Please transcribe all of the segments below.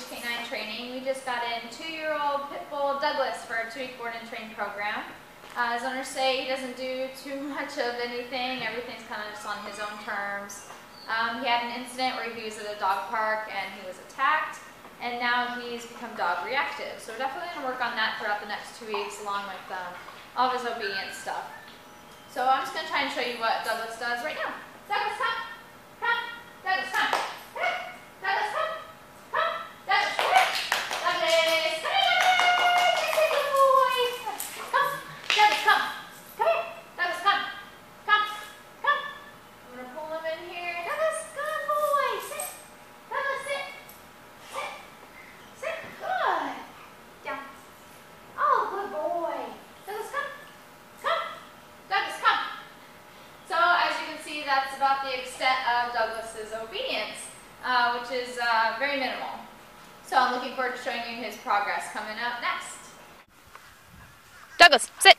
Canine Training. We just got in 2-year-old Pit Bull Douglas for a 2-week board and train program. His owners say he doesn't do too much of anything. Everything's kind of just on his own terms. He had an incident where he was at a dog park and he was attacked, and now he's become dog reactive. So we're definitely going to work on that throughout the next 2 weeks, along with all of his obedience stuff. So I'm just going to try and show you what Douglas does right now. Douglas, come! Come! Douglas, come! Douglas, come! Come! Douglas, come here! Douglas, come here! That's a good boy! Come! Douglas, come! Come here! Douglas, come! Come! Come! I'm going to pull him in here. Douglas, good boy! Sit! Douglas, sit! Sit! Sit! Good! Down. Oh, good boy! Douglas, come! Come! Douglas, come! So, as you can see, that's about the extent of Douglas's obedience, which is very minimal. So I'm looking forward to showing you his progress coming up next. Douglas, sit.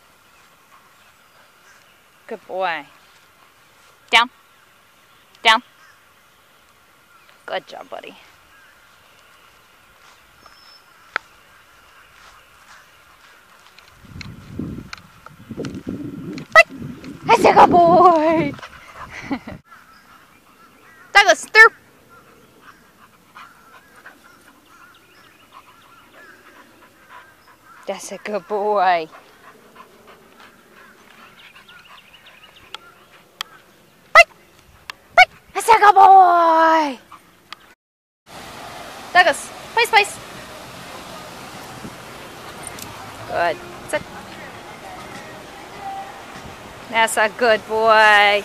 Good boy. Down. Down. Good job, buddy. That's a good boy. Douglas, through. That's a good boy. That's a good boy. Douglas, place. Good. Sit. That's a good boy.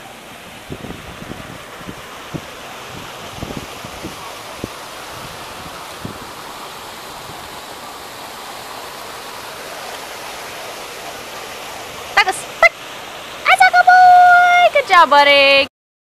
Douglas, that's a good boy. Good job, buddy.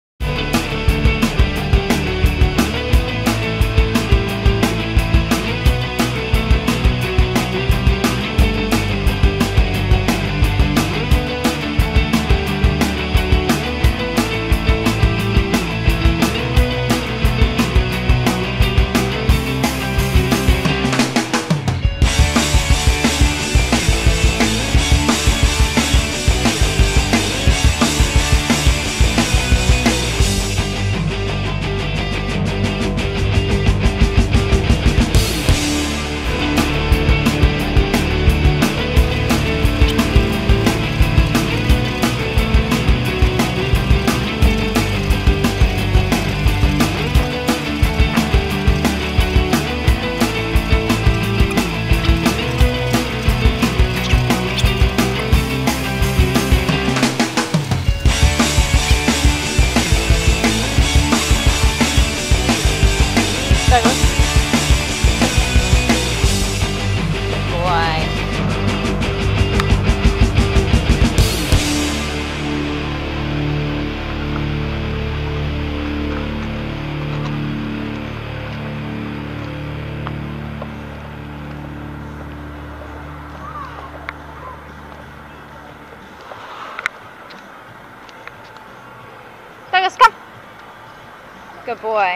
Douglas, come. Good boy.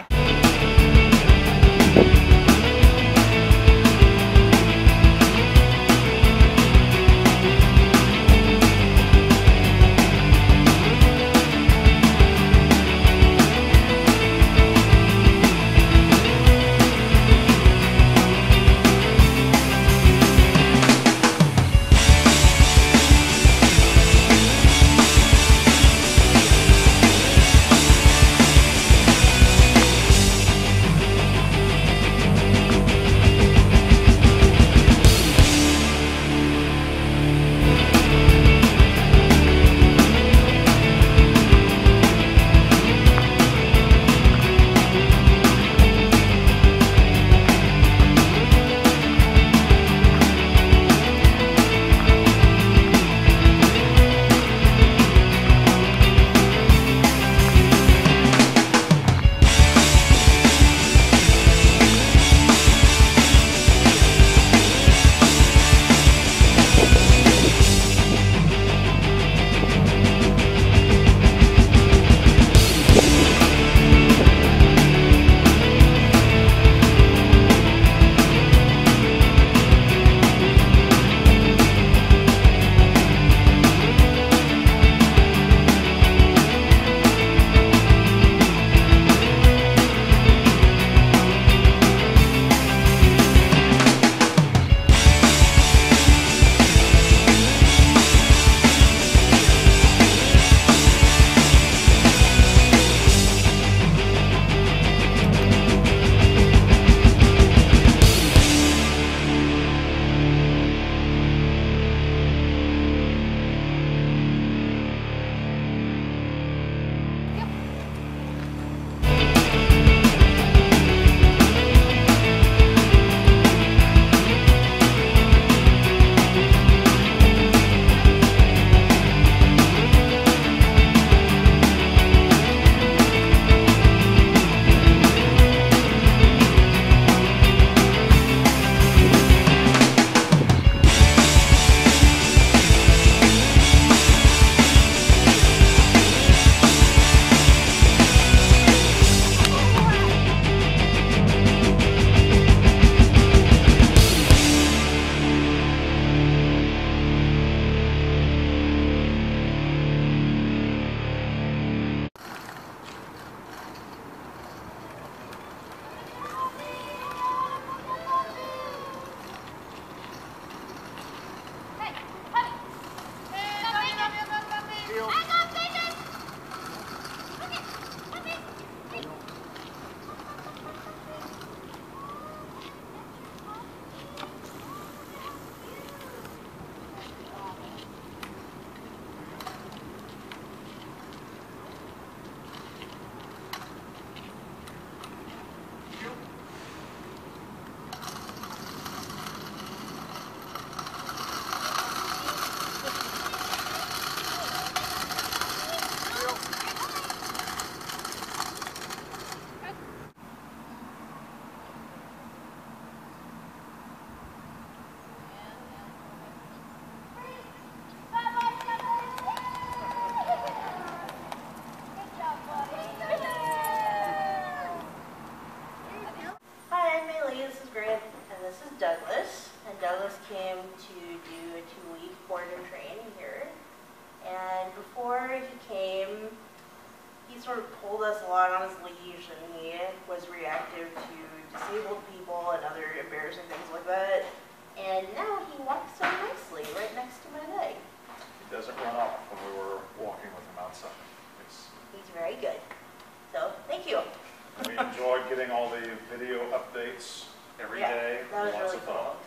is Douglas, and Douglas came to do a 2-week board and train here. And before he came, he sort of pulled us along on his leash, and he was reactive to disabled people and other embarrassing things like that. And now he walks so nicely right next to my leg. He doesn't run off when we were walking with him outside. He's very good. So, thank you. We enjoyed getting all the video updates every day. That was Lots really of fun. cool.